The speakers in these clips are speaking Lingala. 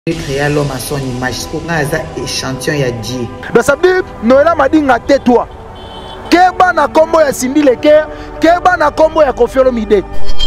Créer l'homme à son image. Pour un échantillon, il y a Dieu. Donc ça veut dire, Noëlla m'a dit, tais-toi. Keba na kombo ya Cindy Leker, Keba na kombo ya Koffi Olomide.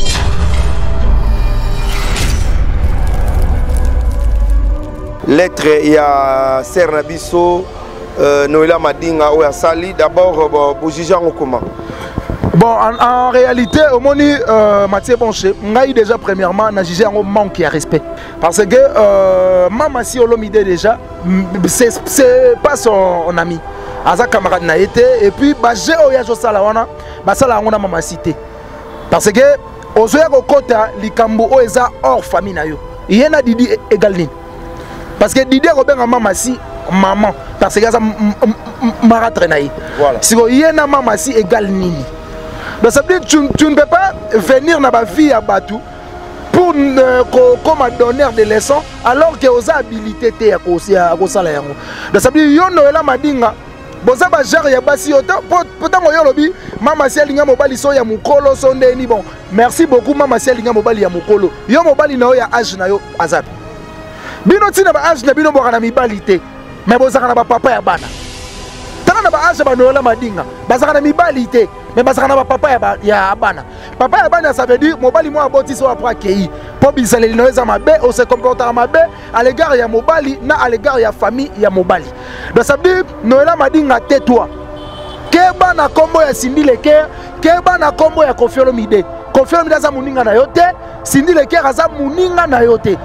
Lettre, il y a Ser Nabiso, Noëlla Madinga, ou Sali. D'abord, pour juger en comment? Bon, en réalité, au moni Mathieu Bonché, on a eu déjà premièrement, on a jugé un manque de respect. Parce que Mama Si Olomide déjà, c'est pas son ami. Aza camarade n'a été, et puis j'ai oya Josala wana, basala wana Mama Cité. Parce que Ozoya Kokota, Likambo Oeza hors famille na yo. Il y en a Didi également. Parce que Didi Robert Mama Si, maman. Parce que ça maratre naï. Voilà. Si il y en a Mama Si égal nini. Donc ça veut dire que tu ne peux pas venir dans ma vie à Batou pour comme donneur de leçons alors que vous avez habilité à Kosala. Donc ça veut dire que Noëlla Madinga, bon ça va gérer basi autant pourtant yo lobi Mama Si alinga mobali so ya mukolo so ndeni bon merci beaucoup Mama Si alinga mobali ya mukolo yo mobali na yo ya âge na yo azat bino tina ba âge na bino bokana mibali te mais bozaka na ba papa ya bana tana na ba âge ba Noëlla Madinga bazaka na mibali te mais bazaka na ba papa ya bana papa ya bana ça veut dire mobali mo aboti so après kei po bisaleli no eza mabe on se comporta mabe à l'égard ya mobali na à l'égard ya famille ya mobali. Donc ça veut dire Noëlla Madinga tais-toi. Keba na kombo ya Cindy Leker, keba na kombo ya Koffi Olomide. Koffi Olomide za muninga na yote, Cindy Leker za muninga na yote.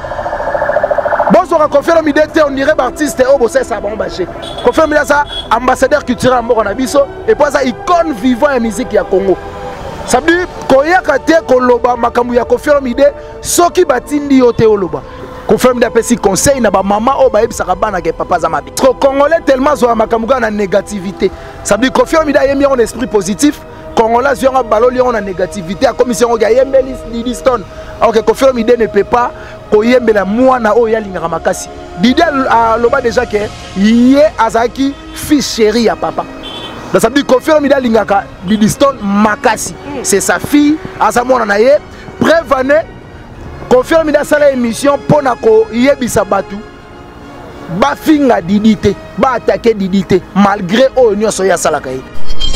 Bonsoir Koffi Olomide te on dirait artiste au bossé ça bon baché. Koffi Olomide ça ambassadeur culturel moko na biso et puis ça icône vivant ya musique ya Congo. Ça veut dire koyaka te koloba makambu ya Koffi Olomide soki batindi yo te oloba. Koffi Olomide apesi conseil na ba maman o ba ebisaka bana ke papa za mabe. Parce que Congolais tellement zo makambu na négativité. Ça veut dire Koffi Olomide a mis en esprit positif. Congolais zo balo li en négativité a commission o ga yembelis Didi Stone. Alors que Koffi Olomide ne peut pas koyembela mwana o ya lingaka makasi. Didi a loba déjà que yé azaki fils chéri ya papa. Donc ça veut dire Koffi Olomide lingaka Didi Stone makasi. C'est sa fille, azamona na ye prévane Koffi Olomide sala émission pona ko yebisa batu ba finga Didi te, ba attaquer Didi te malgré o nyoso ya sala kai.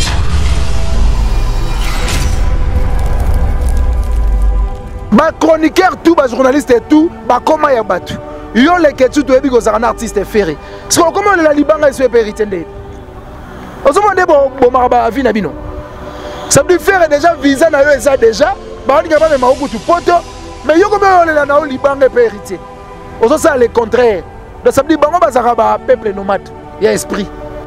Ba chroniqueur tout, ba journaliste et tout, ba koma ya batu. Yo le ketu to ebi ko za artiste ferré. Parce que comment la libanga est hérité ndé. Ozomande bo maraba vie na bino. Ça veut faire déjà visa na yo ça déjà, ba on ngaba me maokutu poto, mais yo comme on est là na libanga est hérité. Ozo ça le contraire. Donc ça veut dire bango bazaka ba peuple nomade, il y a esprit.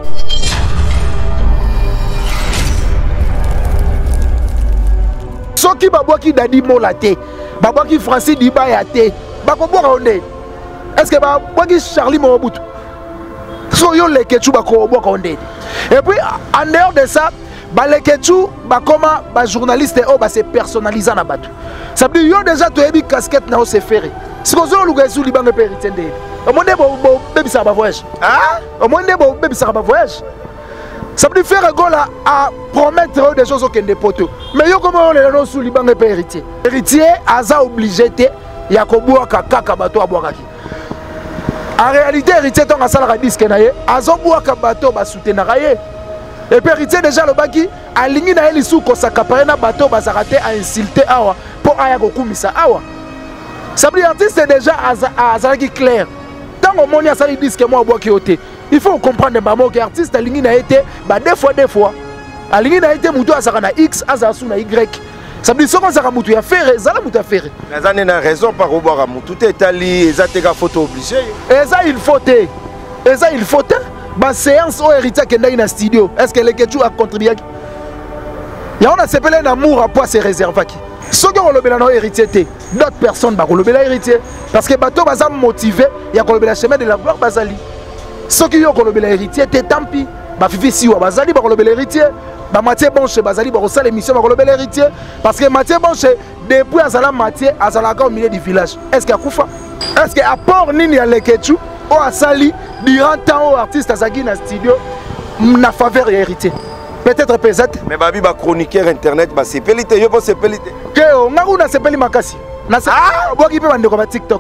Soki babwaki dadi molate, babwaki Francis Diba ya te, bakobwaka onde. Est-ce que babwaki Charlie Mobutu? So yo le ketu bakobwaka onde. Et puis en dehors de ça, les ketu bakoma ba journaliste o ba se personnaliser na batu. Ça veut dire yo déjà to ebi casquette na o se faire. Si vous avez le sous libanga périté ndé. Au monde bo bebisa ba voyage. Ah? Au monde bo bebisa ba voyage. Ça veut dire faire gola à promettre des choses aucun des poteaux. Mais yo comment on est là sous libanga héritier. Héritier aza obligé te ya koboa kaka bato abwakaki. En réalité héritier ton asala disque na ye azo boaka bato ba soutenaka ye. Et puis héritier déjà le baki alingi na eli sou ko sakapare na bato ba zakate a insulter awa pour aya kokumisa awa. Ça veut dire artiste déjà azalaki clair. Tant au monde asali disque moi boaki oté. Il faut comprendre que l'artiste a été deux fois. Alingi na été mutu azaka na X azasu na Y. Ça veut dire que ça mutu ya faire, ça la mutu ya faire. Mais ça n'a raison par obara mutu te tali et ça te ga photo obligé. Et ça il faut te. Et ça il faut te. Ba séance au héritier qui est dans studio. Est-ce que les ketu a contribué? Il y a on a s'appelé un amour à poids c'est réservé qui. Ceux qui ont le bélan héritier te, d'autres personnes ba le bélan héritier parce que bateau baza motivé, il y a le chemin de la gloire bazali. Ceux qui ont le héritier, tant pis. Ba fifi si wa bazali ba le héritier. Ba Mathieu Bonche bazali ba rosala émission ba le héritier parce que Mathieu Bonche depuis azala Mathieu azala au milieu du village. Est-ce qu'il y a kufa? Est-ce que à part nini ya leketu o asali durant temps au artiste azaki na studio na faveur ya héritier? Peut-être peut-être. Mais babi ba chroniqueur internet ba sepelite yo bo sepelite. Que on a una sepeli makasi. Na boki pe bande ko ba TikTok.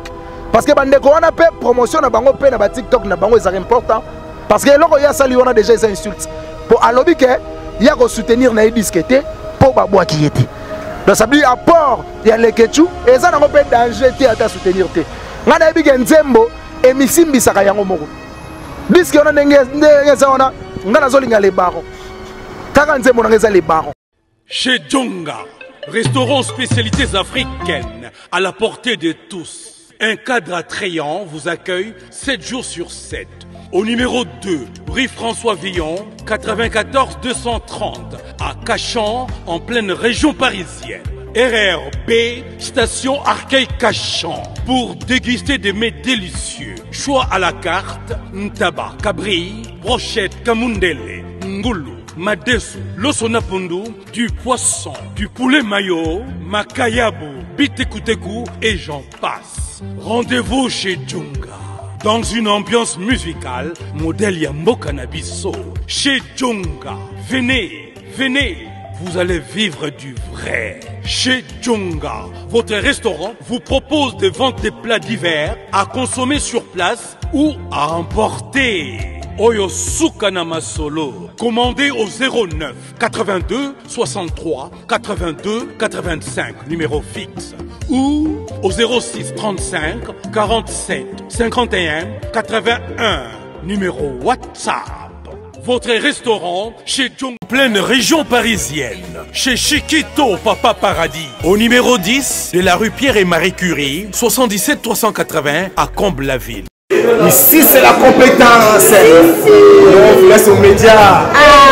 parce que bandeko wana pe promotion na bango pe na ba TikTok na bango est important parce que loko ya sali wana déjà ils insultent pour alobi que ya ko soutenir na disqueté pour ba bois qui était donc ça veut dire apport ya lekechu et ça na ko pe danger te ata soutenir te ngana bi ke nzembo emisimbi saka yango moko disque on a ngeza ngana zolinga les barons kaka nzembo ngeza les barons. Chez Djonga, restaurant spécialités africaines à la portée de tous. Un cadre attrayant vous accueille 7 jours sur 7. Au numéro 2, rue François Villon, 94 230, à Cachan, en pleine région parisienne. RRB, station Arcueil-Cachan, pour déguster des mets délicieux. Choix à la carte, ntaba, cabri, brochette, kamundele, ngoulou, madesu, losonapundu, du poisson, du poulet mayo, makayabu, bitekuteku et j'en passe. Rendez-vous chez Djonga. Dans une ambiance musicale, modèle Yambo Cannabiso. Chez Djonga. Venez, venez. Vous allez vivre du vrai. Chez Djonga, votre restaurant vous propose de vendre des plats divers à consommer sur place ou à emporter. Oyo Sukana Masolo. Commandez au 09 82 63 82 85, numéro fixe. Ou au 06 35 47 51 81, numéro WhatsApp. Votre restaurant chez Djonga, pleine région parisienne, chez Chiquito Papa Paradis, au numéro 10 de la rue Pierre et Marie Curie, 77 380 à Comble-la-Ville. Ici c'est la compétence. On vous laisse aux médias.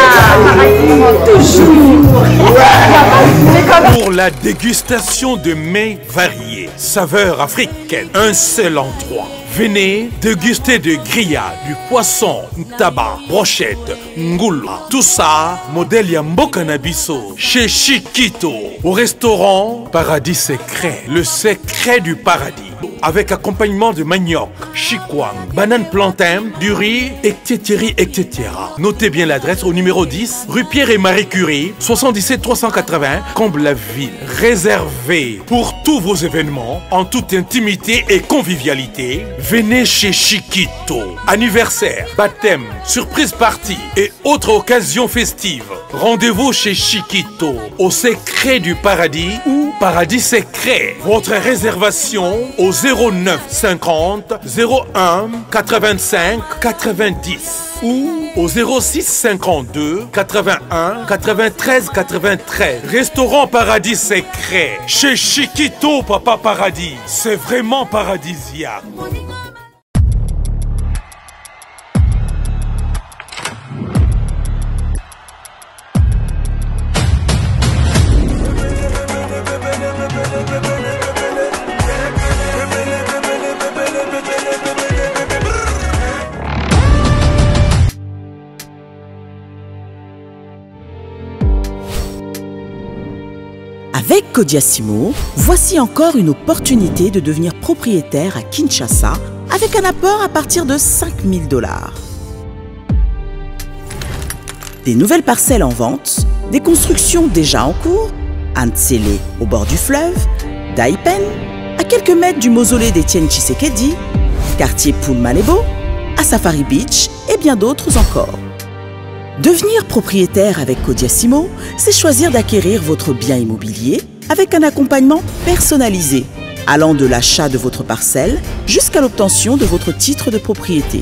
Toujours. Pour la dégustation de mets variés, saveurs africaines, un seul endroit. Venez déguster de grillades, du poisson, tabac, brochette, ngoula. Tout ça, modèle Yambo Cannabiso, chez Chiquito, au restaurant Paradis Secret, le secret du paradis. Avec accompagnement de manioc, chikwang, banane plantain, du riz, etc. Notez bien l'adresse au numéro 10, rue Pierre et Marie Curie, 77 380, Comble-la-Ville. Réservé pour tous vos événements, en toute intimité et convivialité. Venez chez Chiquito. Anniversaire, baptême, surprise party et autres occasions festives. Rendez-vous chez Chiquito, au secret du paradis ou Paradis Secret. Votre réservation au 09 50 01 85 90 ou au 06 52 81 93 93. Restaurant Paradis Secret chez Chiquito Papa Paradis. C'est vraiment paradisiaque. Avec Kodiasimo, voici encore une opportunité de devenir propriétaire à Kinshasa avec un apport à partir de 5 000 $. Des nouvelles parcelles en vente, des constructions déjà en cours, à Ntsele au bord du fleuve, Daipen, à quelques mètres du mausolée d'Étienne Tshisekedi, quartier Poulmalebo, à Safari Beach et bien d'autres encore. Devenir propriétaire avec Kodiasimo, c'est choisir d'acquérir votre bien immobilier avec un accompagnement personnalisé, allant de l'achat de votre parcelle jusqu'à l'obtention de votre titre de propriété.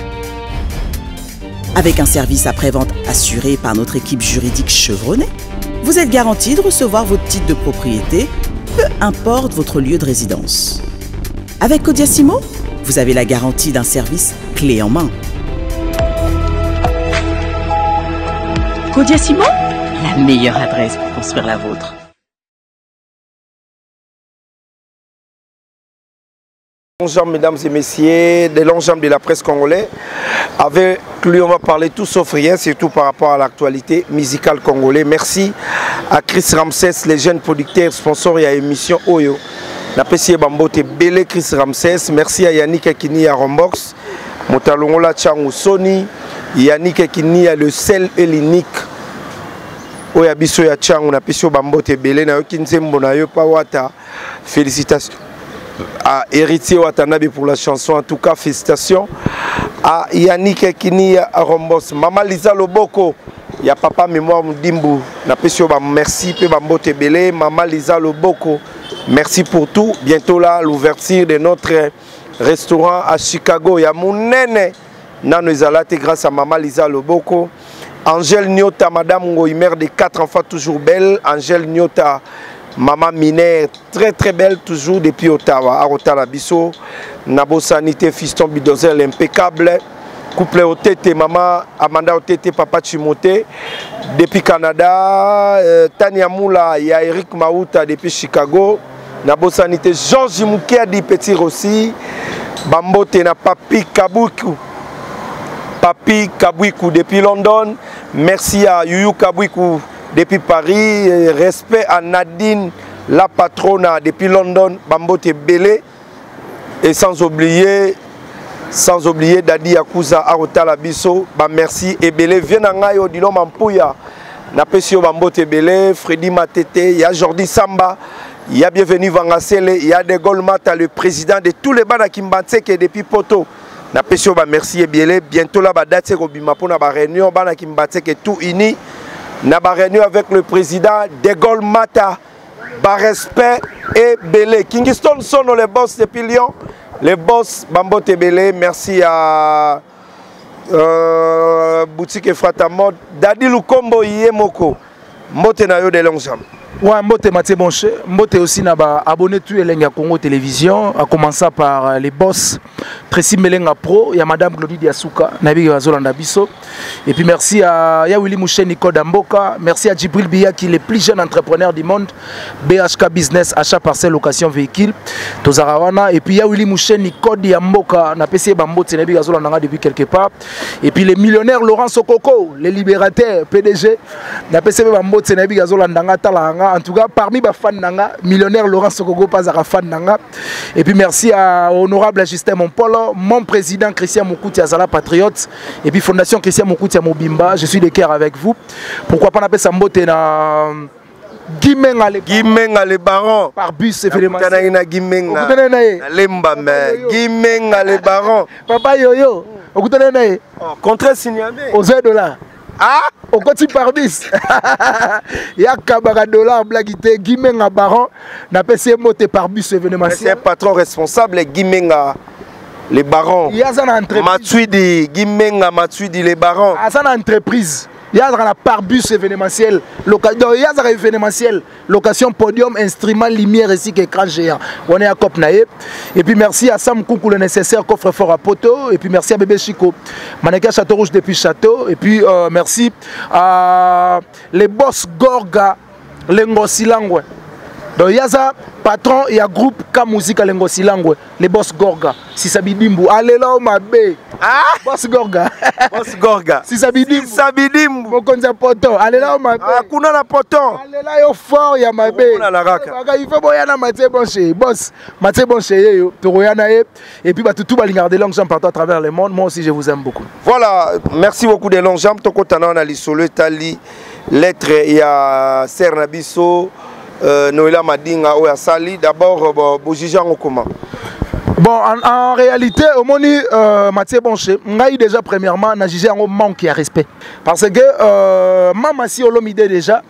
Avec un service après-vente assuré par notre équipe juridique chevronnée, vous êtes garanti de recevoir votre titre de propriété, peu importe votre lieu de résidence. Avec Kodiasimo, vous avez la garantie d'un service clé en main. Kodiasimo, la meilleure adresse pour construire la vôtre. Longeam, mesdames et messieurs, des longeam de la presse congolaise. Avec lui, on va parler tout sauf rien, surtout par rapport à l'actualité musicale congolaise. Merci à Chris Ramsès, les jeunes producteurs, sponsors et à l'émission Oyo. Napesi Bambote Bele Chris Ramsès. Merci à Yannick Ekini à Rombox, Motalongola Changu Sony, Yannick Ekini à le seul et l'unique. Oya biso ya Changu Napesi Bambote Bele na yokinzembo na yo pa wata. Félicitations. à Héritier Watanabe pour la chanson. En tout cas, félicitations à Yannick Kini à Rombos. Maman Lisa Loboko, il y a papa Mémoire Mdimbu. Merci pour Bambote Belé. Maman Lisa Loboko, merci pour tout. Bientôt là, l'ouverture de notre restaurant à Chicago. Il y a mon nene Nano Izalate grâce à Maman Lisa Loboko. Angèle Nyota, Madame Ngoï, mère de 4 enfants, toujours belle. Angèle Nyota, Maman Miner, très très belle, toujours depuis Ottawa. À Ottawa, Bisso, Nabo Sanité, fiston Bidozel, impeccable. Couple Otete, Maman Amanda Otete, Papa Chimote. Depuis Canada, Tania Moula, il y a Eric Maouta depuis Chicago. Nabo Sanité, Georges Moukia, dit Petit Rossi. Bambote na Papi Kaboukou. Papi Kabouikou depuis London. Merci à Youyou Kabouikou depuis Paris. Respect à Nadine, la patronne depuis London. Bambote Belé. Et sans oublier Dadi Yakuza Arotala Bisso. Merci et Belé. Viens à Ngayo, Dino Mampouya. Napesio Bambote Belé. Freddy Matete. Il y a Jordi Samba. Il y a bienvenue Vangasele. Il y a De Gaulle Mata, le président de tous les bandes qui m'ont depuis Poto. Na pesio ba merci et bientôt là ba date ko bima pour na ba réunion bana ki mbatse ke tout uni na ba réunion avec le président De Gaulle Mata ba respect et belé Kingston sono les boss depuis Lyon les boss Bambote Belé merci à boutique Frata Mode Dadi Lukombo Yemoko Mote na yo de Longjam. Ouais, Mbote Mathieu Bonche, Mbote aussi n'a pas abonné tout Elenga Congo Télévision, à commencer par les boss Tracy Melenga Pro, il y a Madame Claudie Diasuka, Nabi Gazolanda Bisso. Et puis merci à Willy Mouché Nico Damboka, merci à Djibril Biya qui est le plus jeune entrepreneur du monde, BHK Business, achat parcelle, location véhicule, Tozarawana. Et puis il y a Willy Mouché Nico Diamboka, n'a PC Bambote Nabi Gazolanda depuis quelque part. Et puis les millionnaires Laurent Sokoko, les libérateurs PDG, n'a PC Bambote Nabi Gazolanda Talanga. En tout cas, parmi les fans nanga, millionnaire Laurent Sokogo, pas à fan nanga. Et puis merci à honorable Justin Monpolo, mon président Christian Moukouti Azala Patriote, et puis Fondation Christian Moukouti à Mobimba. Je suis de cœur avec vous. Pourquoi pas n'appeler ça Mbote na Guimenga les barons. Par bus, c'est vraiment. Guimenga les barons. Papa Yoyo, contrat signalé. Aux $. Ah, au côté par bis. Il y a Kabara $, blaguité, Guimenga Baron, n'a pas essayé de monter par bus événementiel. C'est un patron responsable, Guimenga, les barons. Il y a une entreprise. Matuidi, Guimenga, Matuidi, les barons. Il y a une entreprise. Il y a un par-bus événementiel. Il y a un événementiel. Location, podium, instrument, lumière, ici, écran géant. On est à Copnaïe. Et puis merci à Sam Koukou, le nécessaire coffre fort à Poto. Et puis merci à Bébé Chico, Maneka Château Rouge depuis Château. Et puis merci à les boss Gorga, Lengo Silangwe. Donc il y a un patron, il y a un groupe K Musique à Lengo Silangwe, les boss Gorga. Si ça bidimbu, allez là où ma bé. Ah, boss Gorga. Boss Gorga. Si ça bidimbu. Si ça bidimbu. Mon konza poto, allez là où ma bé. Ah, kuna na poton. Allez là yo fort ya ma bé. Il faut boyana Mathieu Bonche. Boss, Mathieu Bonche yo, Toroyana et puis bah tout balingar des longues jambes partout à travers le monde. Moi aussi je vous aime beaucoup. Voilà, merci beaucoup des longues jambes. Toko tana na li solo tali lettre il y a Sernabiso. Noëlla Madinga ou Sali, d'abord, vous jugez comment? Bon, en réalité, au moni Mathieu Bonche, on a eu déjà premièrement, on a jugé un manque de respect. Parce que Mama si on l'a mis déjà,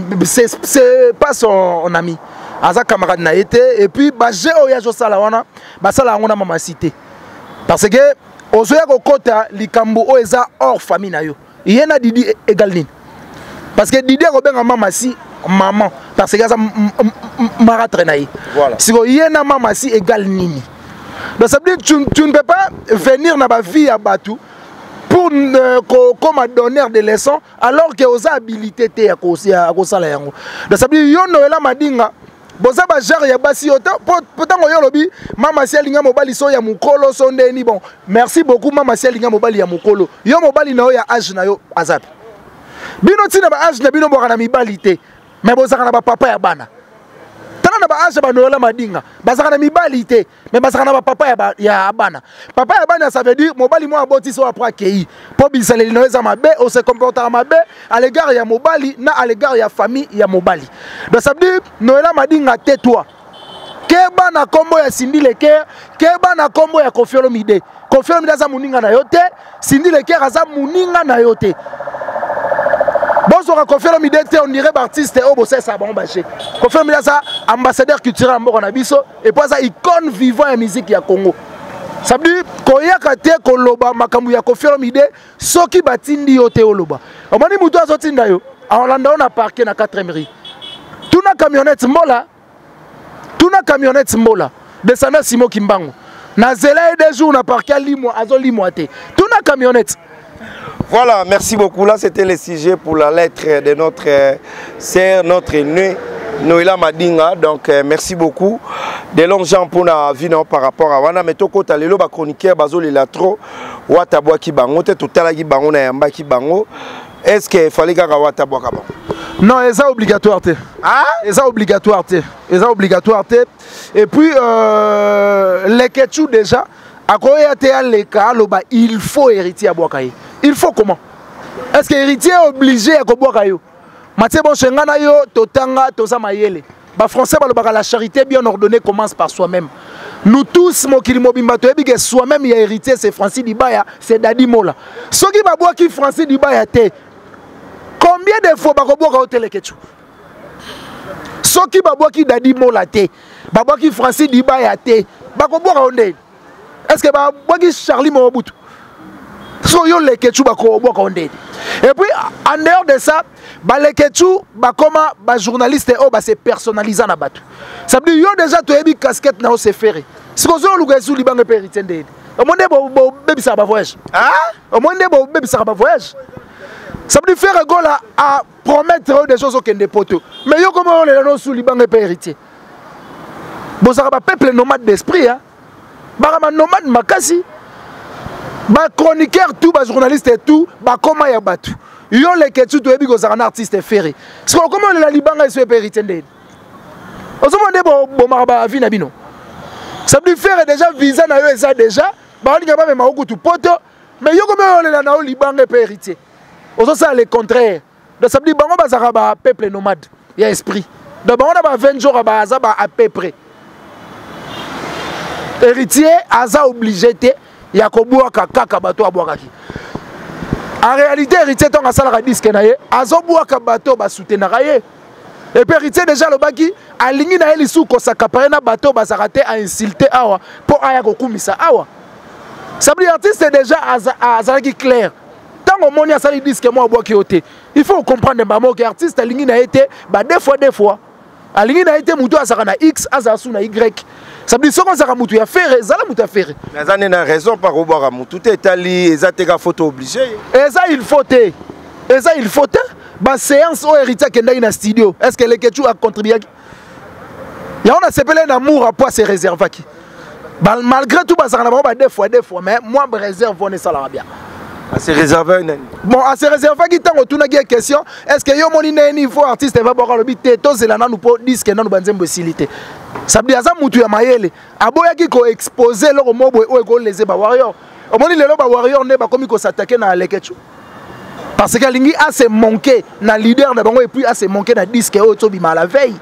c'est pas son ami. Aza camarade n'a été, et puis j'ai oya jo salawana, sala on a Mama cité. Parce que ozoya ko kota likambo o eza hors famille na yo. Yena Didi égal. Parce que Didi Robin Mama si maman, parce que ça m'a traîné. Voilà. Si vous y a une maman si égale nini. Donc ça veut dire que tu ne peux pas venir dans ma vie à Batou pour comme donneur de leçons alors que vous avez habilité à cause salaire. Donc ça veut dire que Noëlla Madinga, boza ba genre ya basi autant pourtant yo lobi mama si alinga mobali so ya mukolo so ndeni bon. Merci beaucoup mama si alinga mobali ya mukolo. Yo mobali na yo ya âge na yo azapi. Bino tina ba âge na bino bokana mibali te. Mais bozaka na ba papa ya bana. Tana na ba âge ba Noëlla Madinga. Bazaka na mibali te. Mais bazaka na ba papa ya bana. Papa ya bana ça veut dire mobali mo aboti so après kei. Po bisale linoeza mabe, on se comporte mabe à l'égard ya mobali na à l'égard ya famille ya mobali. Donc ça veut dire Noëlla Madinga tais-toi. keba na kombo ya Cindy Leker, keba na kombo ya Koffi Olomide. Koffi Olomide aza muninga na yote, Cindy Leker aza muninga na yote. Bonsoir Koffi Olomide, on dirait artiste au bossé ça bon baché. Koffi Olomide aza ambassadeur culturel moko na biso et puis aza icône vivant ya musique ya Congo. Ça veut dire koyaka te koloba makambu ya Koffi Olomide soki batindi yo te oloba. Omoni mutu azotinda yo, Orlando on a parqué na 4e rue. Tuna camionnette Mola, descendant Simon Kimbango. Na zela et des jours on a parqué limoa azo limoate. Tuna camionnette. Voilà, merci beaucoup. Là, c'était le sujet pour la lettre de notre sœur, notre aînée, Noëlla Madinga. Donc, merci beaucoup. De longs gens pour la vie par rapport à Wana. Mais toko talelo ba chroniqueur bazo lila trop. Watabwa ki bango te totala ki bango na yamba ki bango. Est-ce qu'il fallait que watabwa ka bango? Non, c'est obligatoire. Ah? C'est obligatoire. C'est obligatoire. Et puis, les ketchou déjà, à quoi il faut hériter à Boakaye. Il faut comment? Est-ce que l'héritier est obligé à Boakayo? Mathieu Bonchengana yo, Totanga, Tosa Mayele. Bah français, la charité bien ordonnée commence par soi-même. Nous tous, soi-même, il y a héritier, c'est Francis Dibaya, c'est Dadi Mola. Ce qui va boire qui Francis Dibaya, combien de fois va boire au téléketchou? Ce qui va boire qui Dadi Mola, va boire qui Francis Dibaya, va boire au nez. Est-ce que va boire qui Charlie Mobutu? So yo les ketchou ba ko boka ondé. Et puis en dehors de ça, ba les ketchou ba comment ba journaliste o ba se personnaliser na batu. Ça veut dire yo déjà to ebi casquette na o se faire. Si ko zo luga zu libanga pe ritende. O monde bo bebi ça ba voyage. Ah? O monde bo bebi ça ba voyage. Ça veut dire faire gola à promettre des choses au kende poto. Mais yo comment on les non sous libanga pe héritier. Bon ça ba peuple nomade d'esprit hein. Ba nomade makasi. Ba chroniqueur tout, ba journaliste et tout, ba comment ya batu. Yo les ketchou to ebi ko za un artiste ferré. Parce que comment la libanga se péritende. Ozo monde bo maraba vi na bino. Ça veut faire déjà visa na yo ça déjà, ba linga ba me maoko tu poto, mais yo comment on la na libanga périté. Ozo ça le contraire. Donc ça veut dire bango ba za ba peuple nomade, ya esprit. Donc bango na ba 20 jours ba za ba à peu près. Héritier aza obligé te ya kobuaka kaka bato abwakaki. En réalité héritier ton asala disque na ye azobuaka bato ba soutenaka ye. Et puis héritier déjà le baki alingi na eli sou ko sakapare na bato ba sarate a insulter awa pour aya kokumisa awa. Ça veut dire artiste déjà azalaki clair. Tant au moni asali disque moi abwaki ote. Il faut comprendre mbamo que artiste alingi na été ba deux fois. Alingi na été muto asaka na X azasu na Y. Ça veut dire que ça mutu ya faire, ça la mutu ya faire. Mais ça n'a raison par rapport à mutu. Tout est allé, et ça t'es photo obligé. Et ça il faut te. Et ça il faut te. Ba séance au héritier qui est dans studio. Est-ce que les ketchou a contribué? Il y a on a s'appelé un amour à poids c'est réservé qui. Malgré tout ça na deux fois mais moi je réserve on est ça la bien. C'est réservé. Bon, à se réserver qui tant autour de question, est-ce que yo moni na niveau artiste va boire le bité to c'est là na nous pour disque na nous banzem possibilité. Ça veut dire ça mutu ya mayele. Aboya ki ko exposer le mobo o ko les ba warrior. O moni le ba warrior ne ba komi ko s'attaquer na leketchu. Parce que lingi a se manquer na leader na bango et puis a se manquer na disque o to bima la veille.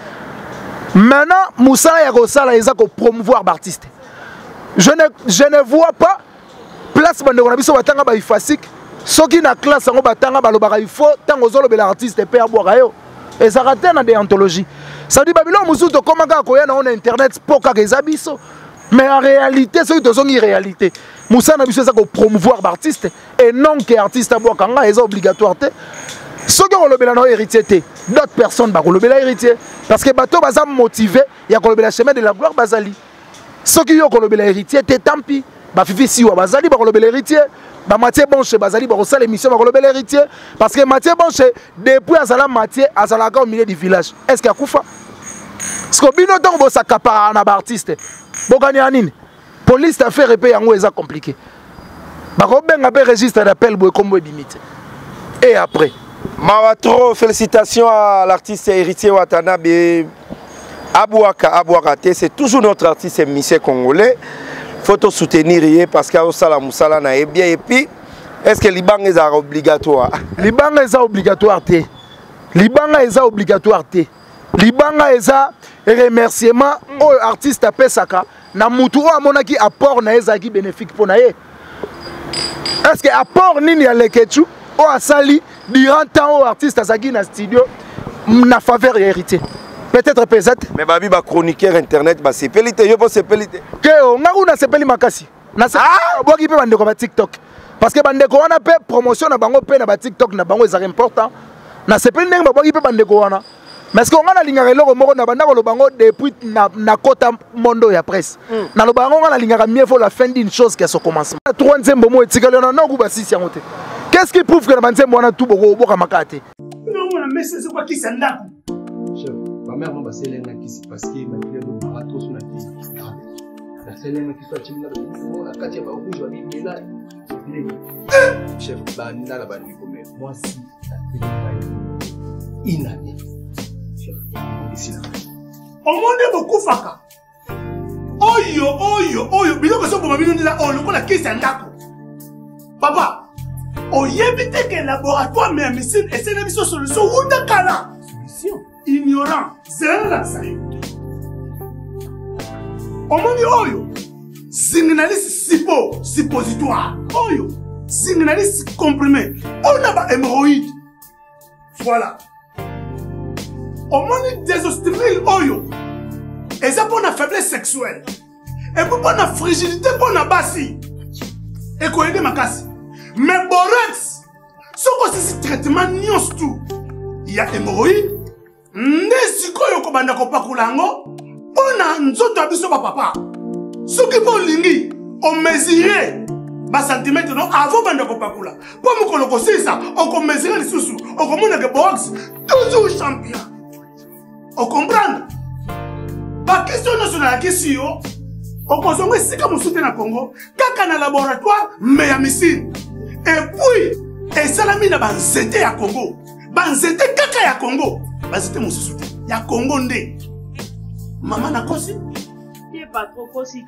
Maintenant, Moussa ya ko sala eza ko promouvoir l'artiste. Je ne vois pas place bande on a biso batanga ba ifasik soki na classe ngo batanga ba lobaka il faut tango zolo bel artiste pe aboka yo et ça raté na déontologie ça dit babilo musuto comment ka koya na on internet pour ka kezabiso mais en réalité c'est une zongi réalité Moussa na biso ça ko promouvoir l'artiste et non que artiste aboka nga est obligatoire te soki on lobela na héritier te d'autres personnes ba ko lobela héritier parce que bato baza motivé ya ko lobela chemin de la gloire bazali soki yo ko lobela héritier te tant pis ba fifi siwa bazali ba kolobela héritier ba Mathieu Bonche bazali ba kosala émission ba kolobela héritier parce que Mathieu Bonche depuis azala Mathieu azalaka au milieu du village est-ce qu'il akufa parce que bino donc bo sakapara na ba artiste bokani anini police ta faire epé yango eza compliqué ba ko benga pe registre d'appel bo kombo limite et après Mawatro félicitations à l'artiste héritier Watanabe Abouaka c'est toujours notre artiste musicien congolais. Faut te soutenir parce que Osala Moussala na bien et puis est-ce que Liban est obligatoire? Liban est obligatoire te. Liban est obligatoire te. libanga eza remerciement au artiste apesaka na mutu o amonaki apport na ezaki bénéfique pour na ye. Est-ce que apport nini ya lekechu o asali durant temps au artiste azaki na studio na faveur ya héritier? Peut-être pesate. Mais babi ba chroniqueur internet ba sepelite yo po sepelite. Que on a una sepeli makasi. Na boki pe bandeko ba TikTok. Parce que bandeko wana pe promotion na bango pe na ba TikTok na bango ezaka important. Na sepeli ndenge ba boki pe bandeko wana. Mais est-ce qu'on a la ligne à l'eau moko na banda ko bango depuis na kota mondo ya presse. Na lo bango na ligne à mieux faut la fin d'une chose qui a son commencement. Troisième bomo etikalo na ngo ba sisi yangote. Qu'est-ce qui prouve que na banzembo wana tout boko boka makate? Non on a mais c'est quoi qui s'endap? Chef, ma mère m'a passé l'un qui parce que ma fille est barato sur la fille. La seule qui soit timide on a quatre ba rouge va bien là. Chef, ba na la ba ni comme moi si la télé inane. Au monde beaucoup faka. Oyo, biloko so pour mabino ndila o lokola kisa ndako. Papa, oyebite que laboratoire mais médecine et c'est une solution ou kala. Solution. Ignorant, c'est la ça. Au monde oyo, signaliste suppositoire. Oyo, signaliste comprimé. On a ba hémorroïde. Voilà. Au monde des ostriles oyo. Et ça pour la faiblesse sexuelle. Et pour la fragilité pour la bassi. Et quoi aider ma casse. Mais borax. Ce que c'est traitement nios tout. Il y a hémorroïde. Nesiko yoko banda ko pakulango. Pona nzoto abiso papa. Ce qui pour lingi. On mesurait. Bas centimètre non avant banda ko pakula. Pour me koloko ça. On mesurait les sous. On commande que borax. Toujours champion. On comprend? La question nationale qui on consomme si comme soutien na Congo, kaka na laboratoire mais à missile. Et puis, et salami na banzete ya Congo. Banzete kaka ya Congo. Banzete mon soutien. Ya Congo ndé. Maman na kosi? Il pas trop kosi.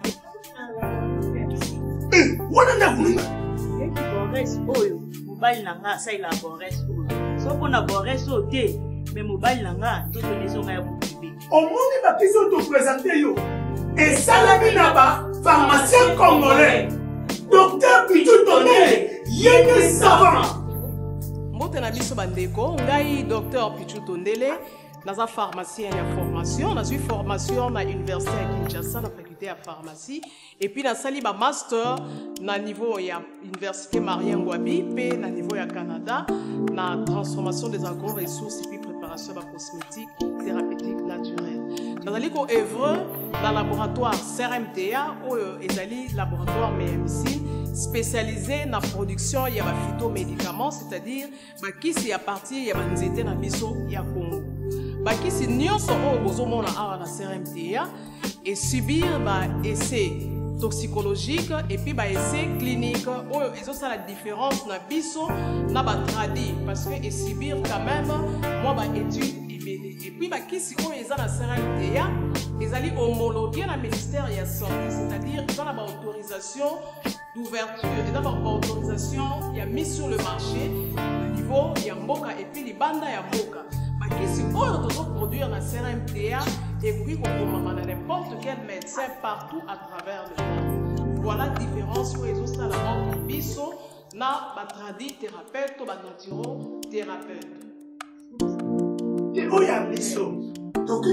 Wana na kununga. Eki Boris oyo, mobile nanga sa ila Boris oyo. So pona Boris o te. Mais mobile nanga tout les onga ya boubi. Au monde ba question te présenter yo. Et salami na ba pharmacien congolais. Docteur Pichou Tondele, yene savant. Mbote na biso bandeko, ngai docteur Pichou Tondele, naza pharmacien ya formation, na formation na université à Kinshasa na faculté ya pharmacie et puis na sali ba master na niveau ya université Marien Ngouabi pe na niveau ya Canada na transformation des agro-ressources et puis préparation de cosmétiques thérapeutiques naturelles. Dans le œuvre dans le laboratoire CRMTA ou ezali laboratoire MMC spécialisé dans la production de phytomédicaments, c'est-à-dire qui c'est à partir de nzete na biso ya Congo. Qui c'est nyonso o bozomona awa na CRMTA et subir essai toxicologique et puis essai clinique où ils ont la différence na biso na ba tradi parce que et subir quand même moi étude et puis qui si on est dans la CRMTA ils allaient homologuer la ministère de la santé, c'est-à-dire dans la autorisation d'ouverture et dans la autorisation il y a mis sur le marché le niveau il y a mboka et puis les bandes il y a mboka qui si on doit produire la CRMTA et puis on peut n'importe quel médecin partout à travers le monde. Voilà la différence où ils ont ça la mort biso na batradi thérapeute ou naturo thérapeute. Et où y a biso? Donc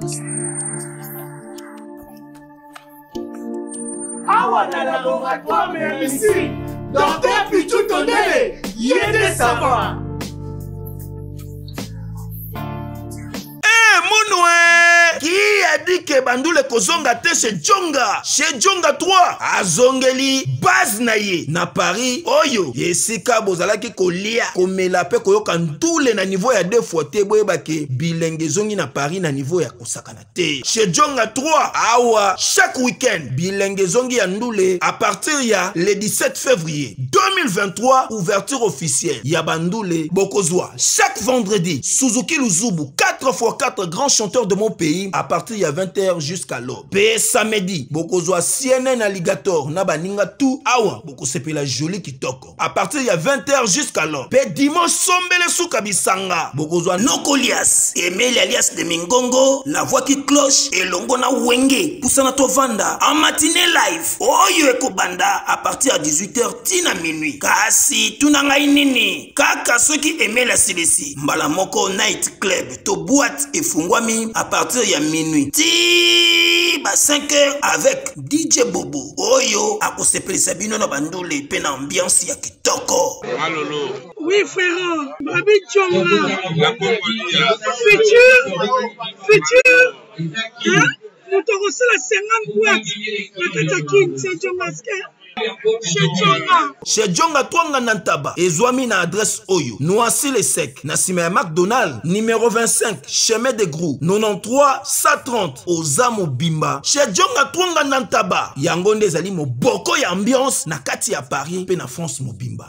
awa na laboratoire mais ici docteur Pichou Tondele yene savant. Qui a dit que Bandoule Kozonga te chez Djonga? Chez Djonga 3, à Zongeli, base naye, na Paris, Oyo, Yesika Bozalaki Kolia, Komelape Koyoka Ntoule na niveau ya 2 fois te, Boyebake, Bilenge Zongi na Paris na niveau ya Kosakana te. Chez Djonga 3, Awa, chaque week-end, Bilenge Zongi ya Ndoule, à partir ya le 17 février 2023, ouverture officielle, ya Bandoule Bokozwa, chaque vendredi, Suzuki Luzubu, 4 4x4 grands chanteurs de mon pays à partir de 20h jusqu'à l'aube. Pe samedi, bokozwa CNN Alligator na baninga tout awa bokosepela joli kitoko. À partir de 20h jusqu'à l'aube. Pe dimanche sombele souka bisanga bokozwa Nokolias, Emile alias de Mingongo, la voix qui cloche et longo na wenge poussana to vanda en matinée live. Oyo ekobanda à partir de 18h tina minuit. Kasi tunanga inini kaka ceux qui aimaient la CDC. Mbala moko night club to boîte et fungwami à partir de minuit. Ti ba 5h avec DJ Bobo. Oyo akosepeli sabino na bandule pe na ambiance ya kitoko. Malolo. Oui frère, Babi Tchonga. Futur. Hein? Nous t'avons reçu la 50 boîtes. La Katakin, c'est Djongaske. Chez Djonga Twanga Nantaba, Ezwami na adresse Oyo, Noisy les Secs, Nassime McDonald, numéro 25, chemin de Grou, 93 130, Ozamo Bimba. Chez Djonga Twanga Nantaba, Yangonde Zali mo boko ya ambiance, na kati ya Paris, pe na France mo Bimba.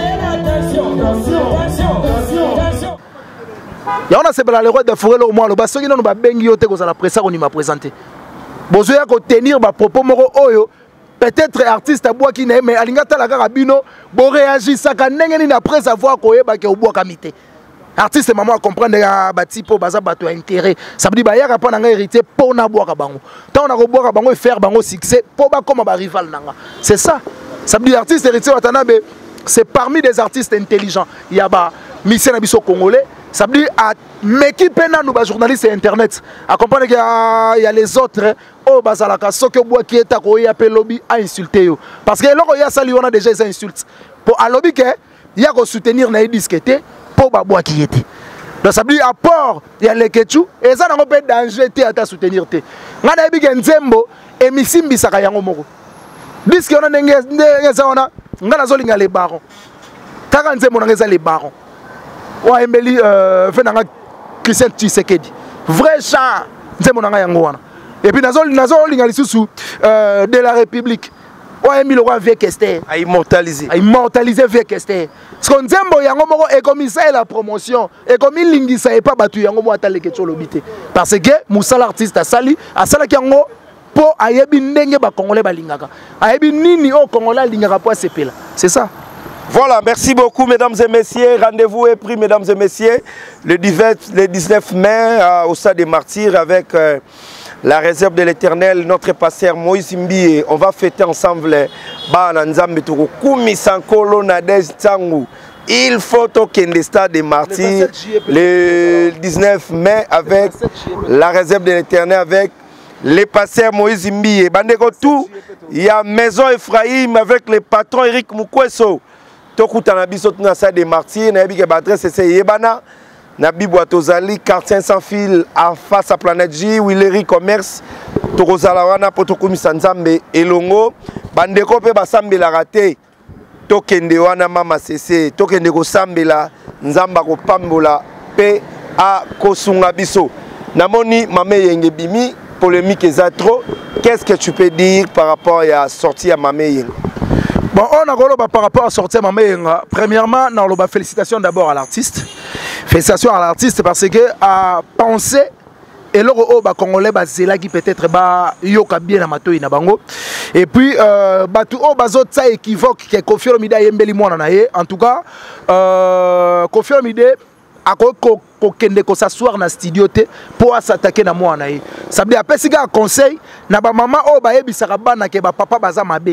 Ya on a sebela le roi de forêt au moins le baso qui non ba bengi yote ko la presse on m'a présenté. Bozoya ko tenir ba propos moko Oyo. Peut-être artiste à bois qui n'est mais alingata la carabino bo réagir ça quand n'engeni après avoir koyeba ke oboa kamité artiste maman à comprendre ya bati po baza bato intérêt ça veut dire ba yaka pa na hérité po na boa ka bango tant on a boa ka bango faire bango succès po ba comme ba rival nanga c'est ça ça veut dire artiste héritier watanabe c'est parmi des artistes intelligents il y a ba Michel Nabiso congolais ça veut dire à m'équipe na nous ba journalistes internet à comprendre qu'il y a les autres oh bazalaka soki bois qui est à quoi appelle lobby à insulter yo parce que là il y a ça on a déjà des insultes pour à lobby que il y a qu'on soutenir na discuter pour ba bois qui était donc ça veut dire à part il y a les ketchu et ça n'a pas danger te à ta soutenir te ngana bi nzembo et misimbi saka yango moko disque on a ngeza ona ngana zolinga les barons kaka nzembo ngeza les barons wa embeli fait nanga Christian Tshisekedi vrai chant nzembo nanga yango wana. Et puis nazo linga lisusu de la République. Ouais mi le roi vieux Kester à immortaliser vieux Kester. Parce qu'on nzembo yango moko et comme ça la promotion et comme lingisa et pas batu yango mo atale ke tsolobité. Parce que musala artiste asali ki yango po ayebi ndenge ba congolais balingaka. Ayebi nini o congolais lingaka po sepela. C'est ça. Voilà, merci beaucoup mesdames et messieurs. Rendez-vous est pris mesdames et messieurs le 19 mai au Stade des Martyrs avec la réserve de l'Éternel, notre pasteur Moïse Mbi. On va fêter ensemble il faut au Stade des Martyrs le 19 mai avec la réserve de l'Éternel avec les pasteurs Moïse Mbi. Bandeko tout, il y a Maison Ephraïm avec le patron Eric Mukweso. Tokutana biso na Stade des Martyrs, na yebike adresse c'est Yebana. Nabi Boatozali, quartier sans fil en face à Planète J, Willery Commerce, Torozalawana, Potokumi Sanzambe, Elongo, Bandeko pe basambe la raté, Tokende wana mama cessé, Tokende ko sambela, Nzamba ko pambola, pe a kosunga biso. Namoni Mame Yenge Bimi, polémique est trop. Qu'est-ce que tu peux dire par rapport à la sortie à Mame Yenge? Bon, on a par rapport à sortir Mame Yenge. Premièrement, on a félicitations d'abord à l'artiste. Félicitations à l'artiste parce que à penser et le Congolais qui peut-être yoka bien na na bango et puis batu bazot ça équivoque que Koffi Olomide yembeli mwana na ye en tout cas Koffi Olomide ako kende ko s'asseoir na studio te pour s'attaquer na mwana na ye ça veut dire apesi ga conseil na ba maman ba yebisaka bana ke ba papa baza mabe.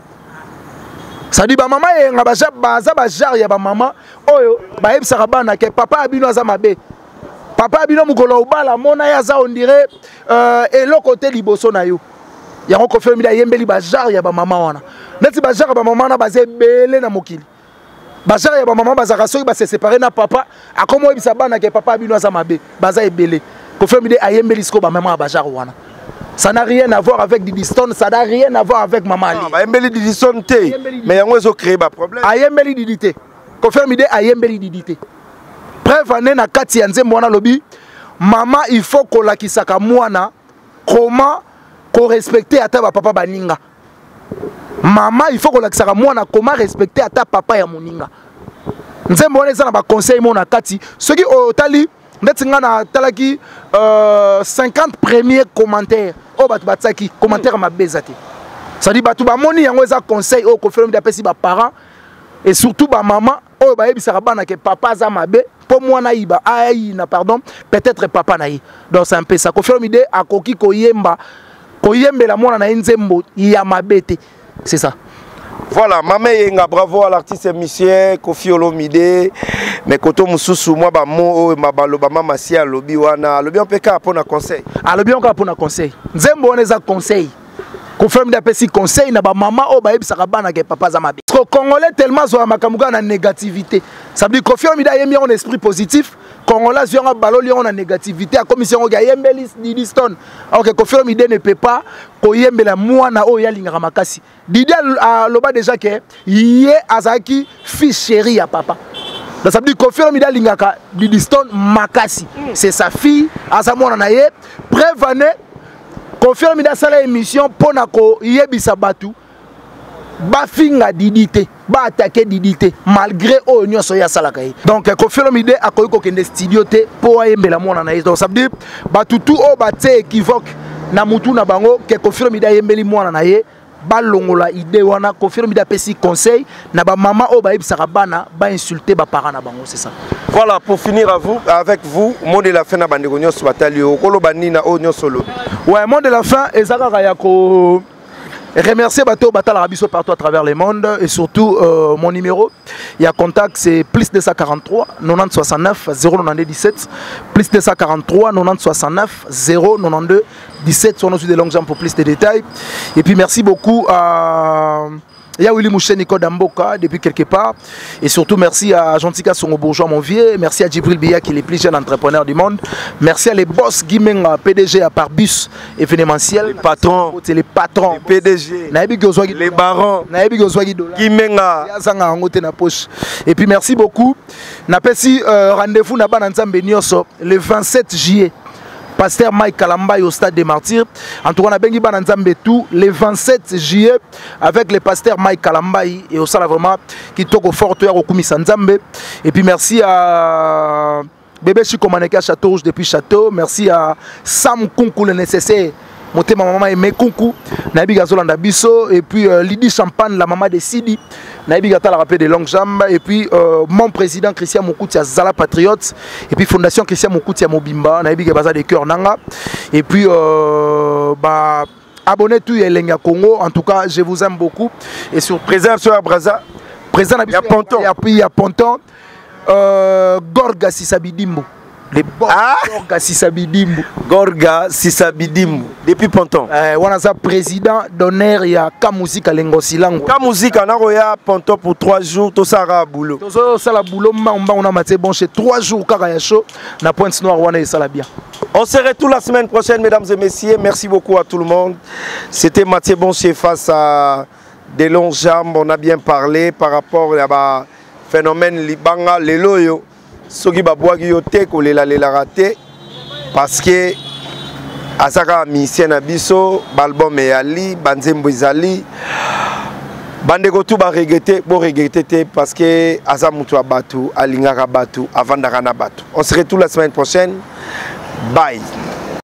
Ça dit ba maman yenga baza ba jar ya ba maman oyo ba yebisaka bana ke papa abino aza mabe. Papa abino mukolo obala mona ya za on dirait et le côté liboso na yo. Ya ko Koffi Olomide yembeli ba jar ya ba maman wana. Neti ba jar ya ba maman na baze belé na mokili. Ba jar ya ba maman bazaka soki ba se séparer na papa akomo yebisa bana ke papa abino aza mabe baza ebelé. Koffi Olomide ayembeli siko ba maman ba jar wana. Ça n'a rien à voir avec Didi Stone, ça n'a rien à voir avec Maman Ali. Ayembeli Didi Stone te, mais yango ezo créer ba problème. Ayembeli Didi te. Koffi Olomide ayembeli Didi te. Preuve ane na kati ya nzembo wana lobi, maman il faut kolakisaka mwana comment ko respecter ata ba papa baninga. Maman il faut kolakisaka mwana comment respecter ata papa ya moninga. Nzembo wana eza na ba conseil mona kati, ceux qui otali ndeti nga na talaki 50 premiers commentaires o batu batsaki commentaire mabezate ça dit batu ba moni yango eza conseil o ko film d'apesi ba parents et surtout ba maman o ba yebisaka bana ke papa za mabe po mwana iba na pardon peut-être papa na yi donc c'est un peu ça ko film idée akoki ko yembela mwana na nzembo ya mabete c'est ça. Voilà, Mama Yenga, bravo à l'artiste musicien Kofi Olomide. Mais koto mususu moi ba mo ma baloba mama si a lobby wana lobby on peut ka pour na conseil. Ah lobby on ka pour na conseil. Nzembo on eza conseil. Confirme d'apesi conseil na ba maman o ba yebisaka bana ke papa za mabe. Parce que Congolais tellement zo makamuga na négativité. Ça veut dire Kofi Olomide yemi en esprit positif. Congolais yonga baloli on a négativité a commission ga yembelis Didiston. Alors que Kofi Olomide ne peut pas ko yembela mwana o ya lingaka makasi. Didi a loba déjà que yé azaki fils chéri ya papa. Donc ça veut dire Kofi Olomide lingaka Didiston makasi. C'est sa fille asa mwana na ye prévane Kofi Olomide sala émission pona ko yebisa batu ba finga Didité ba attaquer Didité malgré o nyonso ya sala kai. Donc Kofi Olomide akoyi ko kende studio te po ayembela mwana na ye. Donc ça veut dire batu tout o ba te équivoque na mutu na bango ke Kofi Olomide ayembeli mwana na ye ba longola idée wana Kofi Olomide apesi conseil na ba maman o ba yebisaka bana ba insulter ba parents na bango c'est ça. Voilà, pour finir avec vous, mot de la fin na bandeko nyonso batali okolo banina o nyonso lo. Ouais, mot de la fin ezaka ya ko remercier bateau Batal Arabiso partout à travers le monde et surtout mon numéro il y a contact c'est plus 243 90 69 092 17 plus 243 90 69 092 17 sur nos de longues jambes pour plus de détails et puis merci beaucoup à Willy Mouché Nico Damboka depuis quelque part et surtout merci à Gentika Songo Bourgeois mon vieux, merci à Djibril Biya qui est le plus jeune entrepreneur du monde, merci à les boss Guimenga PDG à Parbus événementiel, les patrons, les PDG, les barons, Guimenga et puis merci beaucoup napesi rendez-vous na bana nzambe nyonso le 27 juillet Pasteur Mike Kalambaye au stade des Martyrs. En tout cas, on a bengi bananzambe tout le 27 juillet avec le pasteur Mike Kalambaye et au sala vraiment qui toque au fort au Kumisa Nzambe. Et puis merci à Bébé Chikomaneka Château Rouge depuis Château. Merci à Sam Kunku le nécessaire. Monté ma maman aimé Kunku. Nabi Gazolanda Bisso. Et puis Lydie Champagne, la maman de Sidi. Nabi Gata la rappelé des longues jambes. Et puis mon président Christian Moukoutia Zala Patriote. Et puis Fondation Christian Moukoutia Mobimba. Nabi Gabaza des cœurs Nanga. Et puis abonnez tout et Lenga Congo. En tout cas, je vous aime beaucoup. Et sur présent sur Abraza. Présent il y a Ponton. Il y a Ponton. Gorga Sisabidimbo. Les Gorga Sisabidimbo. Gorga Sisabidimbo. Depuis Ponton. On a ça président d'honneur il y a Kamuzika Lengosilango. Kamuzika Naroya Ponton pour 3 jours. Tout ça a boulot. Tout ça a boulot. On a maté bon chez 3 jours. Karayacho. Na Pointe Noire. On a ça bien. On se retrouve la semaine prochaine, mesdames et messieurs. Merci beaucoup à tout le monde. C'était Mathieu Boncher face à des longues jambes. On a bien parlé par rapport à phénomène Libanga, les loyo. Soki babwaki yo te kolela lela raté parce que azaka misien na biso balbum eyali banzembo ezali bandeko tu ba regretter te parce que aza mutu abatu alingaka batu avandaka na batu. On se retrouve la semaine prochaine. Bye.